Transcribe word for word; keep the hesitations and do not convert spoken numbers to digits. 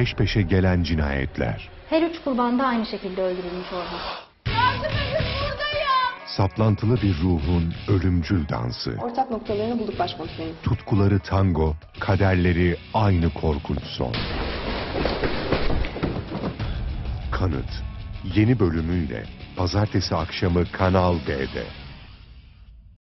peş peşe gelen cinayetler. Her üç kurban da aynı şekilde öldürülmüş Orhan. Yardım edin, buradayım. Saplantılı bir ruhun ölümcül dansı. Ortak noktalarını bulduk başkomiserim. Tutkuları tango, kaderleri aynı korkunç son. Kanıt yeni bölümüyle pazartesi akşamı Kanal D'de.